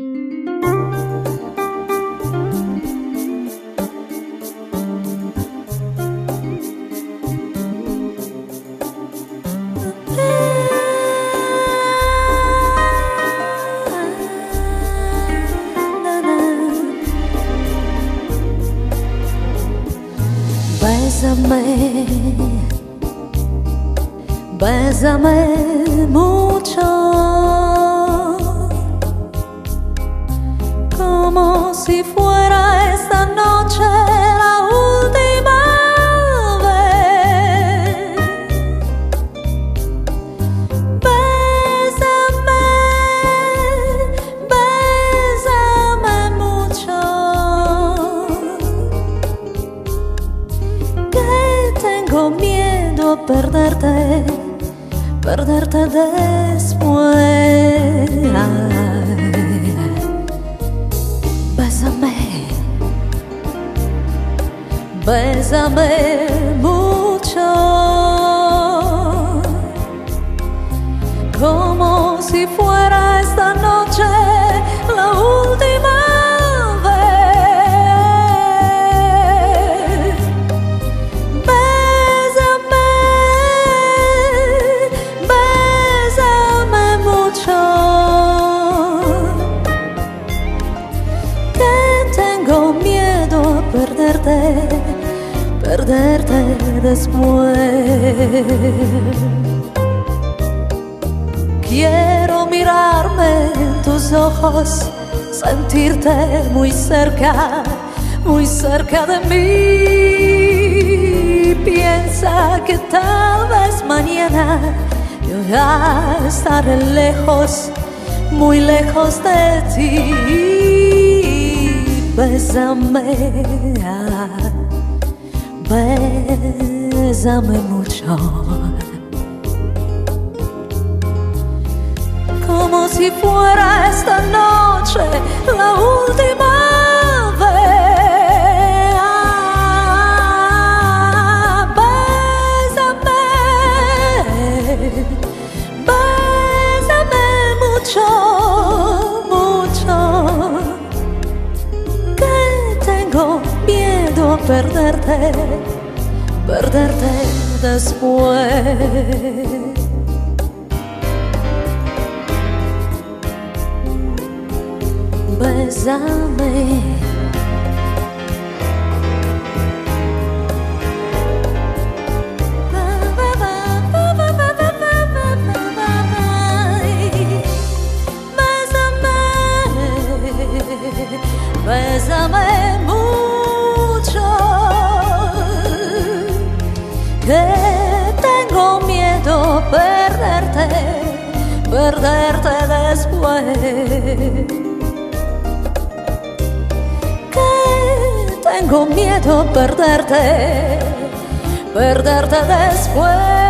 Bésame, bésame mucho, como si fuera esta noche la última vez. Bésame, bésame mucho, tengo miedo a perderte, perderte después. Ay, bésame, bésame mucho, como si fuera esta noche la última vez. Bésame mucho, que tengo miedo a perderte, perderte después. Quiero mirarme en tus ojos, sentirte muy cerca de mí. Piensa que tal vez mañana yo ya estaré lejos, muy lejos de ti. Bésame, bésame mucho, como si fuera esta noche la última vez. Bésame, bésame mucho, mucho, que tengo miedo a perderte, perderte después. Bésame, bésame mucho, que tengo miedo a perderte, perderte después. Tengo miedo a perderte, perderte después.